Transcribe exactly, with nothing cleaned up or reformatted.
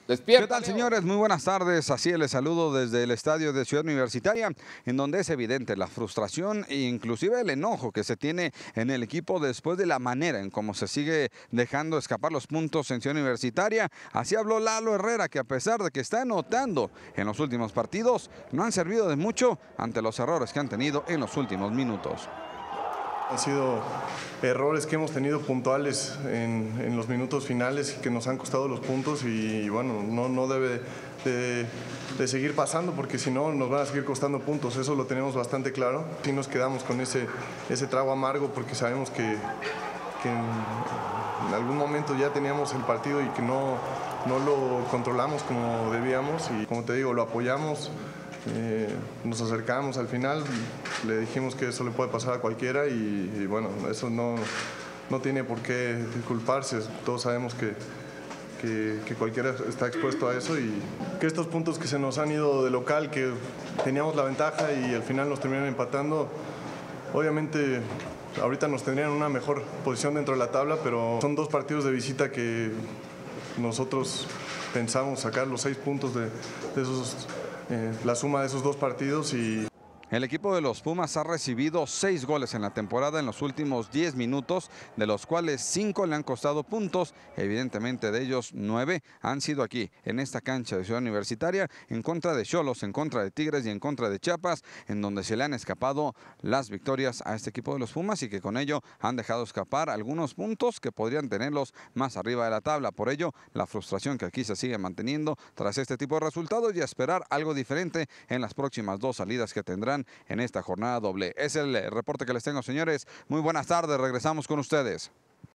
Despierta, ¿Qué tal, Leo. señores? Muy buenas tardes. Así les saludo desde el estadio de Ciudad Universitaria, en donde es evidente la frustración e inclusive el enojo que se tiene en el equipo después de la manera en cómo se sigue dejando escapar los puntos en Ciudad Universitaria. Así habló Lalo Herrera, que a pesar de que está anotando en los últimos partidos, no han servido de mucho ante los errores que han tenido en los últimos minutos. Han sido errores que hemos tenido puntuales en, en los minutos finales y que nos han costado los puntos y bueno, no, no debe de, de seguir pasando porque si no nos van a seguir costando puntos, eso lo tenemos bastante claro. Sí nos quedamos con ese, ese trago amargo porque sabemos que, que en, en algún momento ya teníamos el partido y que no, no lo controlamos como debíamos y como te digo, lo apoyamos. Eh, nos acercamos al final, le dijimos que eso le puede pasar a cualquiera y, y bueno, eso no, no tiene por qué disculparse, todos sabemos que, que, que cualquiera está expuesto a eso y que estos puntos que se nos han ido de local, que teníamos la ventaja y al final nos terminan empatando, obviamente ahorita nos tendrían en una mejor posición dentro de la tabla, pero son dos partidos de visita que nosotros pensamos sacar los seis puntos de, de esos Eh, la suma de esos dos partidos y... El equipo de los Pumas ha recibido seis goles en la temporada en los últimos diez minutos, de los cuales cinco le han costado puntos. Evidentemente de ellos nueve han sido aquí, en esta cancha de Ciudad Universitaria, en contra de Xolos, en contra de Tigres y en contra de Chiapas, en donde se le han escapado las victorias a este equipo de los Pumas y que con ello han dejado escapar algunos puntos que podrían tenerlos más arriba de la tabla. Por ello, la frustración que aquí se sigue manteniendo tras este tipo de resultados y a esperar algo diferente en las próximas dos salidas que tendrán en esta jornada doble. Es el reporte que les tengo, señores. Muy buenas tardes, regresamos con ustedes.